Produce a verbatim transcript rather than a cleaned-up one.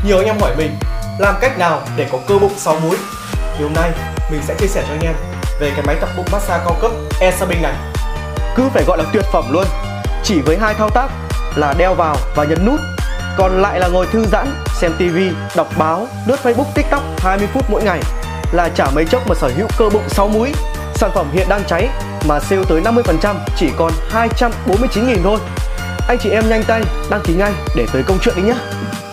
Nhiều anh em hỏi mình làm cách nào để có cơ bụng sáu múi. Thì hôm nay mình sẽ chia sẻ cho anh em về cái máy tập bụng massage cao cấp E-Sabin này. Cứ phải gọi là tuyệt phẩm luôn. Chỉ với hai thao tác là đeo vào và nhấn nút, còn lại là ngồi thư giãn, xem tivi, đọc báo, lướt Facebook, TikTok hai mươi phút mỗi ngày là chả mấy chốc mà sở hữu cơ bụng sáu múi. Sản phẩm hiện đang cháy mà sale tới năm mươi phần trăm chỉ còn hai trăm bốn mươi chín nghìn thôi. Anh chị em nhanh tay đăng ký ngay để tới công chuyện đi nhé.